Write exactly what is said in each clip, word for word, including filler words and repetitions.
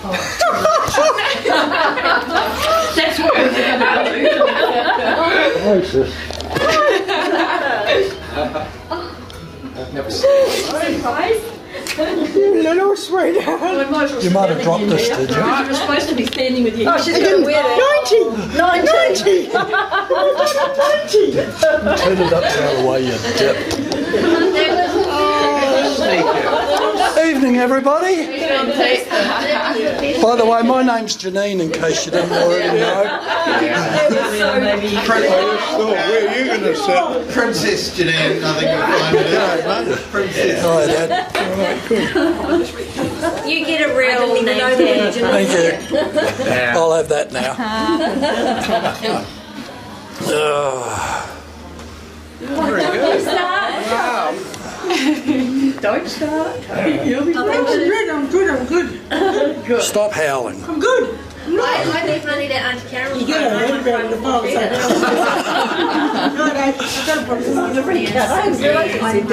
That's what we're going to do. I've never seen you little sweetheart. Well, might well you might have dropped this, did you? You were supposed to be standing with you. Oh, she's going to wear it. ninety! ninety! ninety! Turn it up the other way, you dip. Evening, everybody. By the way, my name's Janine, in case you didn't already know. Where are you going to sit? Princess Janine, I think we'll find it out. Princess. Hi, Dad. All right, good. You get a real name tag. Thank you. I'll have that now. uh, Very good. Wow. Don't start. You'll be I'm good, I'm good, I'm good. good. Stop howling. I'm good. I, I leave money to Auntie Carol. You got a head around the box. No, no, I don't put this on the recount. I'm good. We won't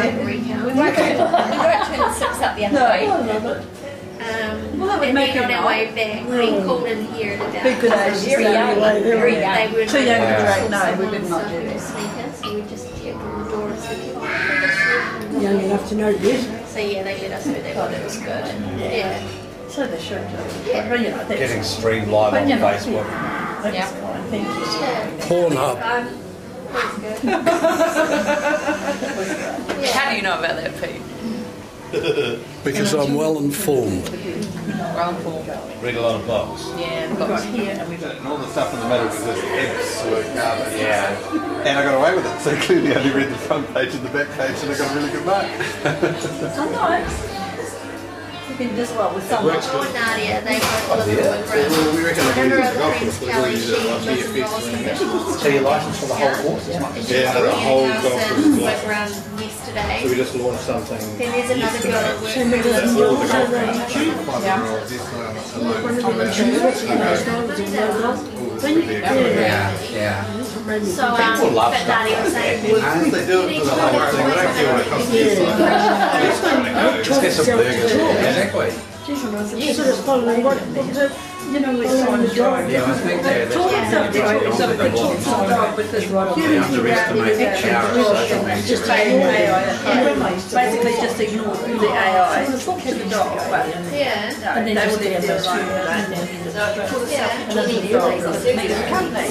turn six up the other way. Um, Well, that would and make then it on our way back, we called in here today. Big good age. Very young. Very young. They were Too young to drink. No, we we would not do that. Sneakers, so we just opened the door and said, Young enough to know this. so yeah, they let us know they thought it was good. Yeah. So they should do. Yeah. But, you know, that's Getting streamed live But, on you know, Facebook. That's Yeah. fine. Thank you. Pornhub. Um, that's good. How do you know about that, Pete? Because I'm well informed. Well informed. Read a lot of books. Yeah, We've got here and we've got And all the stuff in the middle was just absolute garbage. Yeah. And I got away with it, so clearly I only read the front page and the back page and I got a really good mark. sometimes you can just well with someone. Works Oh, Nadia, they both live in Woodbridge. Well, we reckon One I of can her use other the golf friends, course, Kelly, we'll use she it on lives in B F Ross X. Professionals. So your license for the whole course as much as yeah, the whole golf course is Went license. around So we yesterday. just launched something. Then there's another girl that works That's all the golf courses. Five-year-olds, this one, Yeah, yeah. So, um, People love but stuff Nadia was like saying, that. And they do it for the whole thing. They don't care what it costs you. Let's get some burgers. Exactly. You sort of following what, You know, we're so enjoying. Yeah, I think that that's Talking something, talking something, talking something with this they underestimate the power of social media. just taking A I, basically just ignore the A I, talk to the dog, but yeah. no, they will leave their own. Yeah. And then the dog needs a company.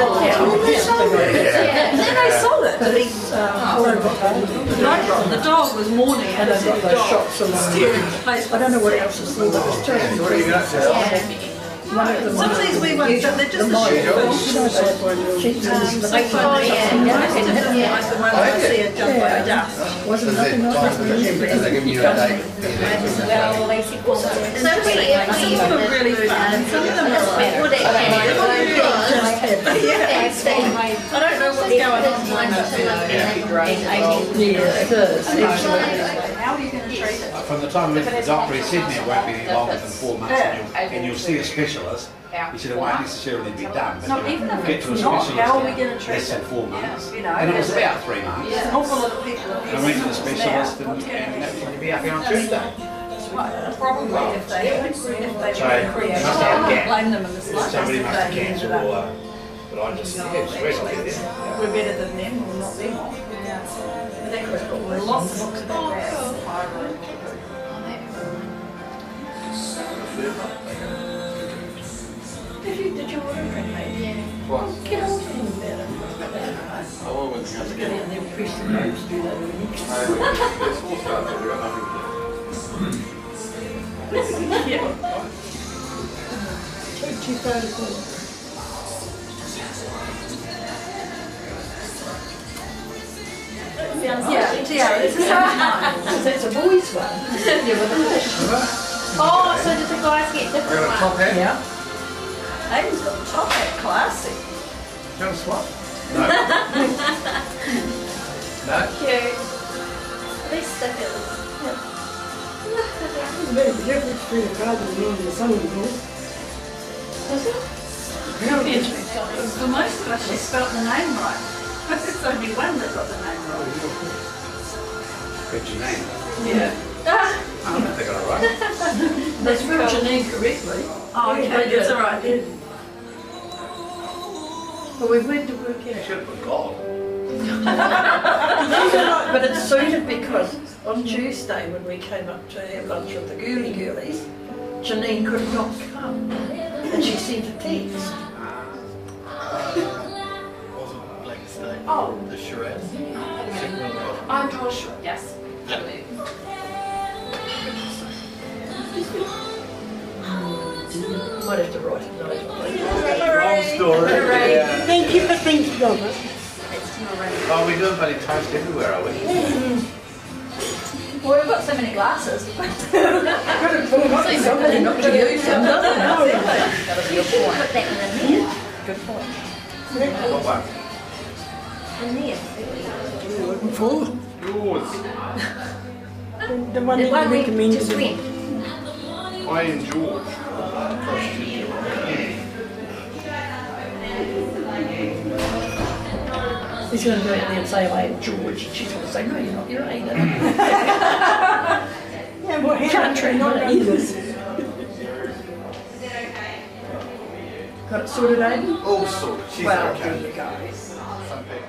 Yeah. And then they sold it to these, um, the dog was mourning and they've got those shops along the I don't know what else is sold, but it's terrible. What do you got, Sal? Some of these wee ones, they're just a short film. They find yeah. like the ones I see at Jump by Dust. wasn't nothing else. They give you a date. Well, they see all the Some of them are really fun and some of them are like, Well, they can. yeah. I don't know what's going on. Yeah, it is. How are you going to treat it? From the time we went to the doctor, he said to me it won't be any longer than four months and you'll, and you'll see a specialist. He said it won't necessarily be done, but No, even you'll if get to a it's not, specialist how are we going in to treat less than it? four months. You know, And it was there's a- about three months. There's an awful lot of people. And I went to the specialist and, and that's when you'll be happy on Tuesday. Probably if they, if they were So, to create, must I have don't gas. blame them in the slightest. Somebody must have They cancer ended or, up- uh, but I just, yeah, it's really good. We're better than them, or not them. But that was cool. There's lots of books about that. Did you, did you order print, mate? Yeah. What? Get on to them better. I won't with the Get in there, press the notes, do that really. There's four stars, they've got nothing to do. Yeah. Two thousand. Yeah, yeah, this is how That's a boys one. Oh, so did the guys get I different got a top ones? hat. Yeah. Aiden's got the top hat, classy. Do you want a swap? No. No? Cute. At least stick it. There's a bit of a difference between the father and the son-in-law. Does it? For most of us, she spelt the name right. There's only one that got the name right. What's your name? Yeah. I don't think I got it right. They spelled Janine correctly. Oh, They okay, did. that's all right then. But we went to work You out. should have put God. But it suited because on Tuesday when we came up to have lunch with the girly girlies, Janine could not come. And she sent a text. Wasn't Black Snake. Oh. The charade. I'm not sure. Yes. Totally. Might have to write it down. Wrong story. Hooray. Yeah. Thank you for thinking of us. Oh, we're doing bloody toast everywhere, are we? Well, we've got so many glasses. Somebody not to use them, doesn't it? That'll be your point. Put that in there. Good point. What one? In there. What are you looking for? Yours. The one The that one you we recommended. just went. I and George. Across to you. He's going to go out there and say, I am George. And she's going to say, no, you're not, you're Ada. Yeah, well, Country, not either. Got it sorted, Aiden? All sorted. She's Well, okay. there you go. Some people.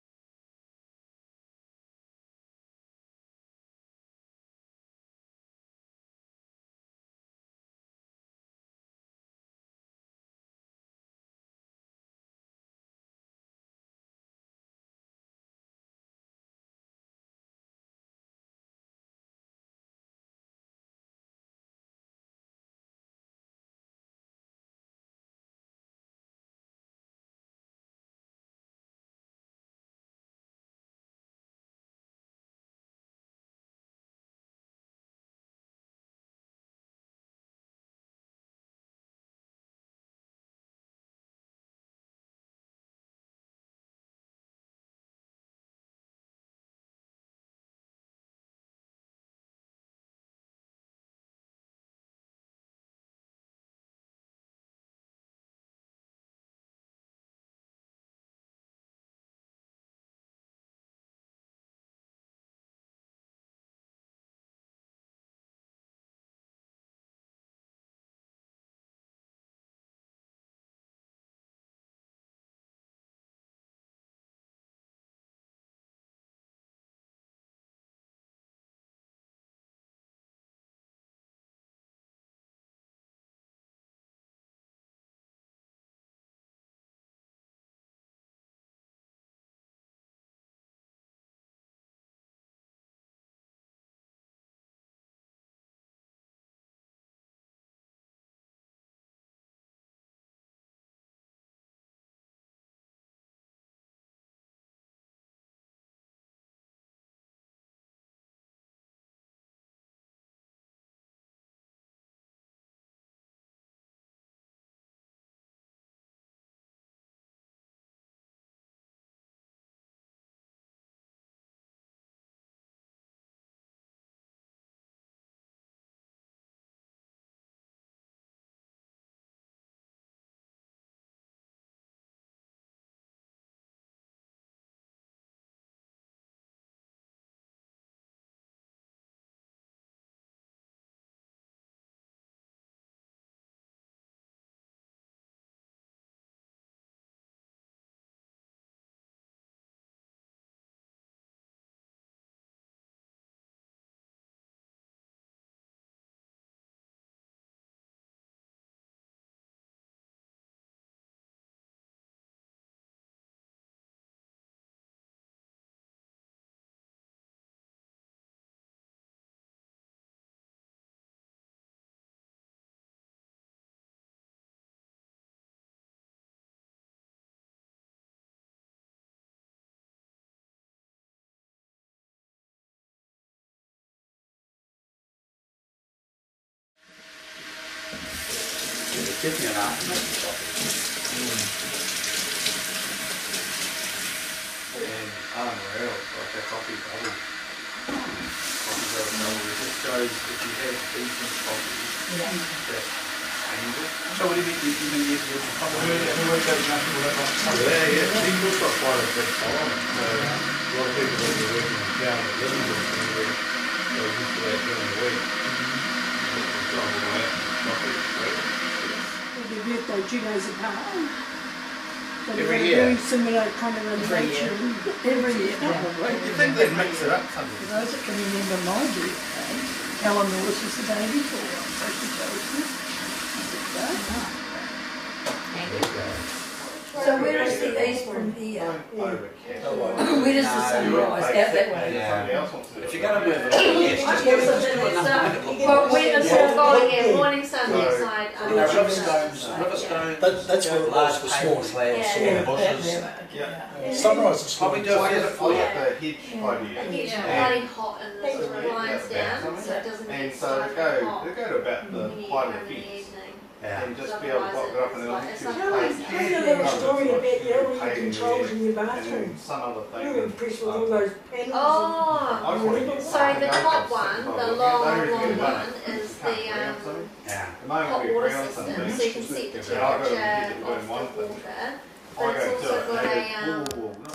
Definitely an afternoon coffee. Mm. And unreal, like a coffee bubble. Coffee bubble. It just shows if you have decent coffee, Yeah. that changes it. So what do you think you can use with the coffee? Who works out nothing will that like? Yeah, yeah. People's got quite a big following. So a lot of people that are working down the living room. goes into that during the week. It's all that chocolate, right? Their birthday two days apart. But Every they're year? very similar kind of Every year. arrangement. Every year. You think they'd mix it up For something? those that can remember my birthday, Eleanor's was the day before, so she chose me. So where is the east from here? Don't overcast. Where does the sun rise? Out that way? Somebody else wants to do it. If you're going to move it, yes, just give it. But when the sun's going in, morning sun So- left side. um, Now, Riverstone's, Riverstone, That, that's where it was large this paving morning. slabs, Yeah. sort Yeah, of bushes. that- Yeah. yeah. Sunrise this Probably morning. do I it get for it for the like the hitch idea. It gets And- bloody hot and the sort of blinds down, so it doesn't And get so so they go, hot. they go to about the when you get height home of in the the feet. evening. Yeah. And just be able to block it up and then I think It's you like- pay. it's I read a little story about the elderly controls in your And bathroom. then some other thing. You were impressed with all those panels. Oh, I just want to get so the top one, the long, long Don't really one, get it. is Can't the ground um, something. Yeah. The moment hot we water ground system, something, so you can see the if I've got to temperature get it of doing the one thing, water. I But it's go also to it got and a they um, go, ooh,